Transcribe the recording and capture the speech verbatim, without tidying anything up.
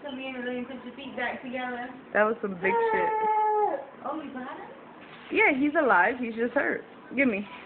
come in and then put your feet back together? That was some big shit. Oh, you got it? Yeah, he's alive. He's just hurt. Give me.